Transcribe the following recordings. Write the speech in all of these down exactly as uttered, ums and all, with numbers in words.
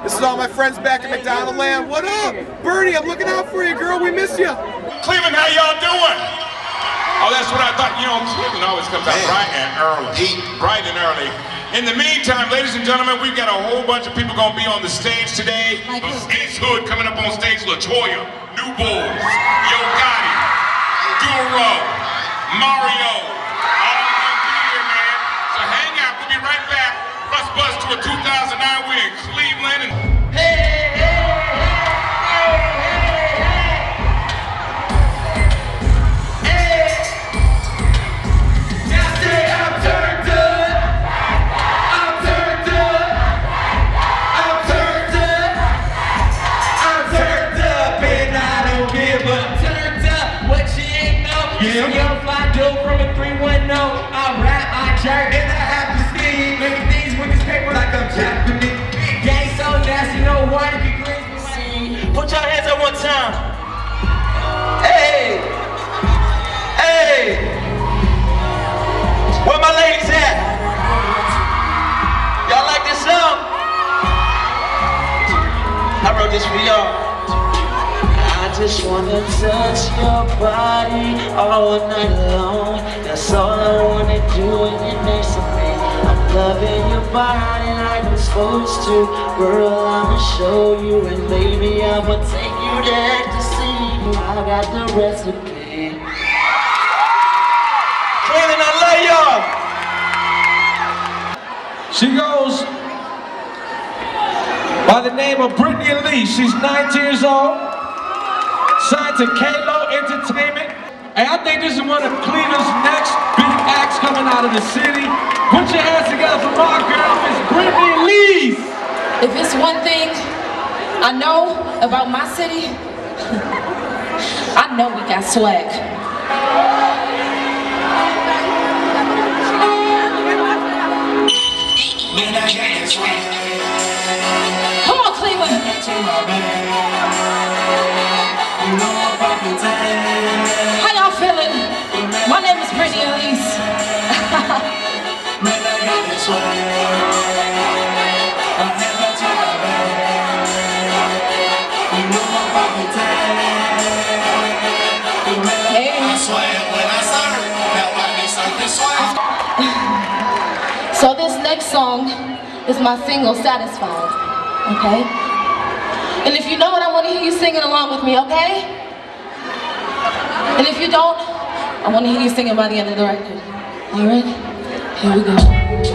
This is all my friends back at McDonald Land. What up? Bernie, I'm looking out for you, girl. We miss you. Cleveland, how y'all doing? Oh, that's what I thought. You know, Cleveland always comes out bright and early. Bright and early. In the meantime, ladies and gentlemen, we've got a whole bunch of people going to be on the stage today. Ace Hood coming up on stage. LaToya, New Bulls, Yo Gotti, Duro, Mario. All of them be here, man. So hang out. We'll be right back. Bus Bus to a two thousand nine. We're in Cleveland. And hey, hey, hey, hey, hey. Now say I'm turned up. I'm turned up. I'm turned up. I'm turned up and I don't give up. Turned up, what you ain't know. Yeah. Young fly dope from a three one oh. I rap, I jerk, and I have to steam. Look at these with this paper like I'm Japanese. Gang so nasty, no one can clean me. Put your hands up one time. Hey! Hey! Where my ladies at? Y'all like this song? I wrote this for y'all. I just wanna touch your body all night long. That's all I wanna do when you're next to me. I'm loving your body like I'm supposed to. Girl, I'ma show you, and baby, I'ma take you there to see. I got the recipe. Cleveland, I love y'all. She goes by the name of Brittany Elise. She's nineteen years old, signed to K-Lo Entertainment. And I think this is one of Cleveland's next big acts coming out of the city. Put your hands together for my girl, Miss Brittany Elise. If it's one thing I know about my city, I know we got swag. Come on, Cleveland. How y'all feeling? My name is Brittany Elise. So this next song is my single, Satisfied, okay? And if you know it, I want to hear you singing along with me, okay? And if you don't, I want to hear you singing by the end of the record. All right? Here we go.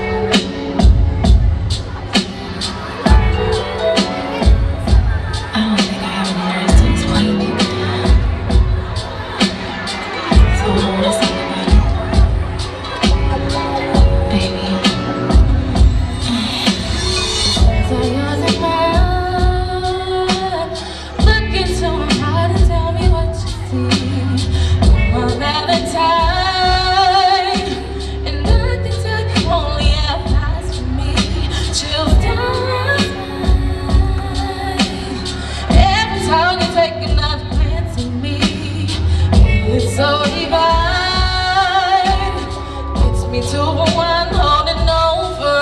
So divine, gets me to one holding on for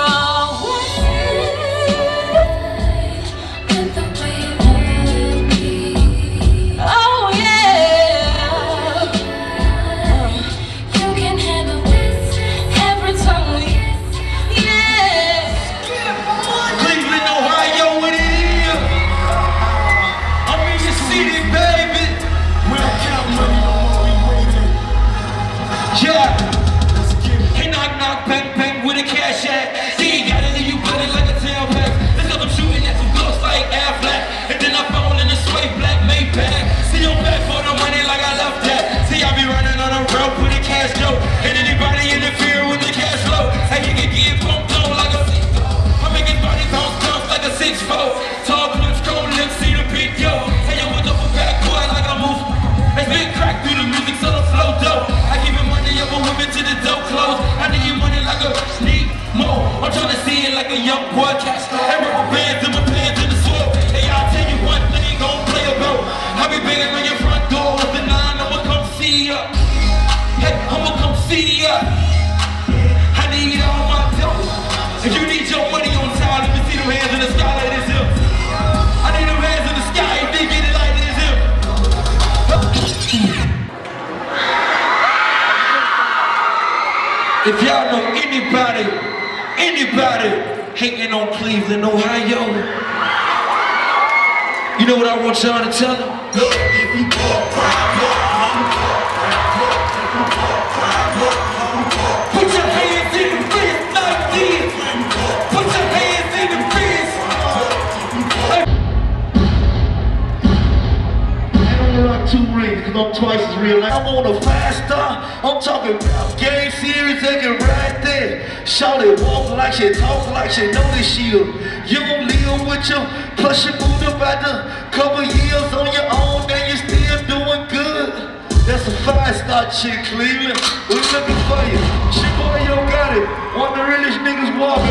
always. And the way you love me, oh yeah. You can handle this every time we kiss, yeah. Cleveland, Ohio, what it is? I'm in your city, baby. We're counting money. Yeah, hey knock knock bang bang with a cash at. See, gotta leave you bloody like a tailback. Let's up I'm shooting at some ghosts like Affleck. And then I fall in a suede black Maybach. See I'm back for the money like I left that. See I be running on a road with a cash dope. And anybody interfere with the cash flow, hey you can get bumped on like a six. I'm making body bounce bounce like a six four. Tall clips, cold lips, see the big yo. Hey yo with the back boy like a move. It's been cracked through the music so the flow dope. To the dope clothes, I need you money like a sneak more. I'm trying to see it like a young boy catch. Hey, rubber bands in my pants in the sword. Hey, I'll tell you one thing, gon' play a role. I be banging on your front door with the nine, I'ma come see ya. Hey, I'ma come see ya. I need all my dough. If you need your money on time, let me see them hands in the sky like this here. If y'all know anybody, anybody hating on Cleveland, Ohio, you know what I want y'all to tell them? Look, if you walk right, put your hands in the fist like this. Put your hands in the fist. I don't rock two rings because I'm twice as real. I'm on a five star. I'm talking about game series, they can right there. Shawty walk like she talk like she know this shit. You don't live with you, plus you moved about the couple years on your own, and you still doing good. That's a five-star chick, Cleveland. We looking for you. Your boy, yo, got it. One of the realest niggas walking.